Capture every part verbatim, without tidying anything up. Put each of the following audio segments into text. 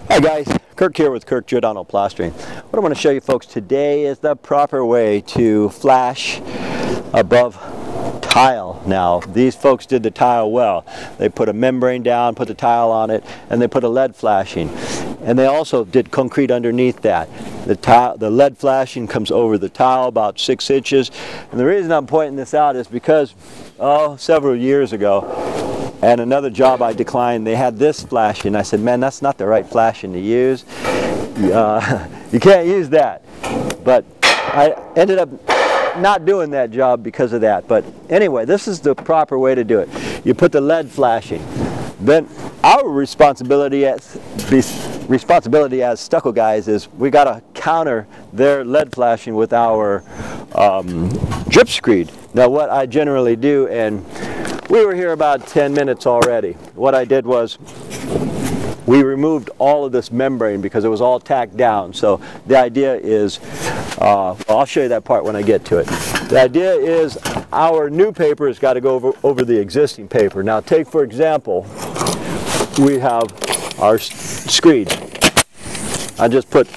Hi guys, Kirk here with Kirk Giordano Plastering. What I want to show you folks today is the proper way to flash above tile. Now these folks did the tile well. They put a membrane down, put the tile on it, and they put a lead flashing. And they also did concrete underneath that. The tile, the lead flashing comes over the tile about six inches. And the reason I'm pointing this out is because, oh, several years ago, and another job I declined, they had this flashing. I said, man, that's not the right flashing to use. Uh, you can't use that. But I ended up not doing that job because of that. But anyway, this is the proper way to do it. You put the lead flashing. Then our responsibility as responsibility as stucco guys is we got to counter their lead flashing with our um, drip screed. Now what I generally do, and we were here about ten minutes already. What I did was we removed all of this membrane because it was all tacked down. So the idea is, uh, well, I'll show you that part when I get to it. The idea is our new paper has got to go over, over the existing paper. Now take for example, we have our screed. I just put,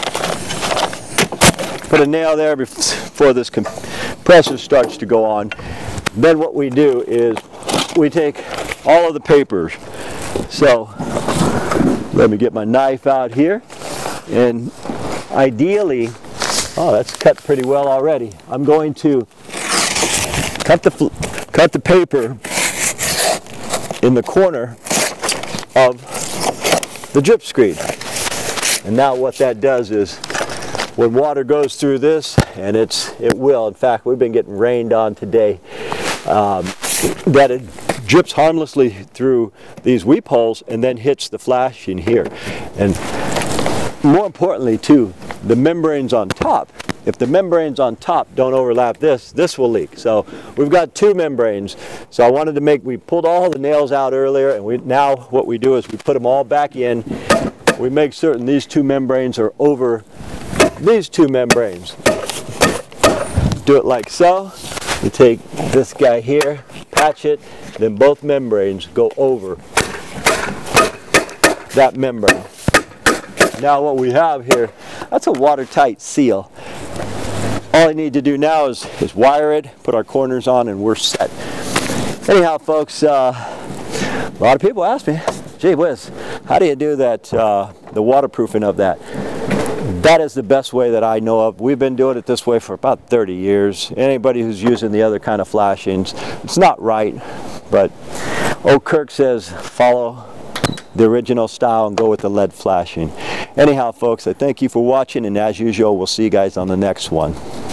put a nail there before this compressor starts to go on. Then what we do is we take all of the papers. So let me get my knife out here, and ideally, oh, that's cut pretty well already. I'm going to cut the cut the paper in the corner of the drip screed. And now what that does is, when water goes through this, and it's it will. In fact, we've been getting rained on today. Um, that it drips harmlessly through these weep holes and then hits the flashing here. And more importantly too, the membranes on top. If the membranes on top don't overlap this, this will leak. So we've got two membranes. So I wanted to make, we pulled all the nails out earlier, and we now what we do is we put them all back in. We make certain these two membranes are over these two membranes. Do it like so. You take this guy here, patch it, then both membranes go over that membrane. Now what we have here, that's a watertight seal. All I need to do now is, is wire it, put our corners on, and we're set. Anyhow, folks, uh, a lot of people ask me, gee whiz, how do you do that, uh, the waterproofing of that? That is the best way that I know of. We've been doing it this way for about thirty years. Anybody who's using the other kind of flashings, it's not right, but old Kirk says follow the original style and go with the lead flashing. Anyhow, folks, I thank you for watching, and as usual, we'll see you guys on the next one.